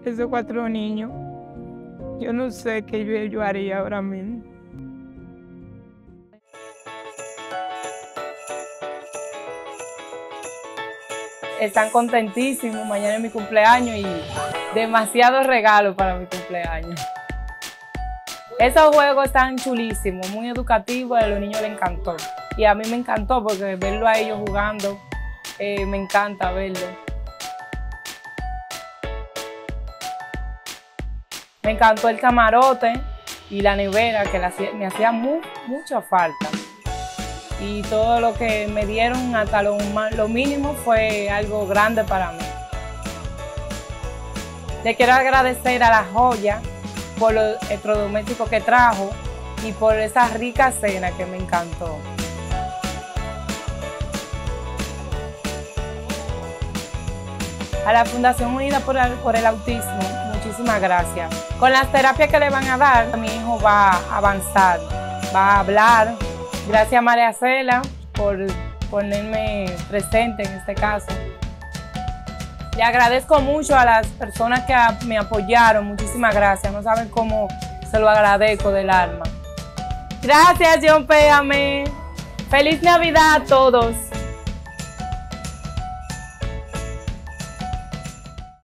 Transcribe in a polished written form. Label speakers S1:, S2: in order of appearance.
S1: esos 4 niños. Yo no sé qué yo haría ahora mismo.
S2: Están contentísimos, mañana es mi cumpleaños y demasiados regalos para mi cumpleaños. Esos juegos están chulísimos, muy educativos, a los niños les encantó. Y a mí me encantó porque verlo a ellos jugando, me encanta verlo. Me encantó el camarote y la nevera que me hacía mucha falta. Y todo lo que me dieron, hasta lo mínimo, fue algo grande para mí. Le quiero agradecer a La Joya por los electrodomésticos que trajo y por esa rica cena que me encantó. A la Fundación Unida por el Autismo, muchísimas gracias. Con las terapias que le van a dar, mi hijo va a avanzar, va a hablar. Gracias a María Cela por ponerme presente en este caso. Le agradezco mucho a las personas que me apoyaron, muchísimas gracias. No saben cómo se lo agradezco del alma. Gracias, John Péame. Feliz Navidad a todos.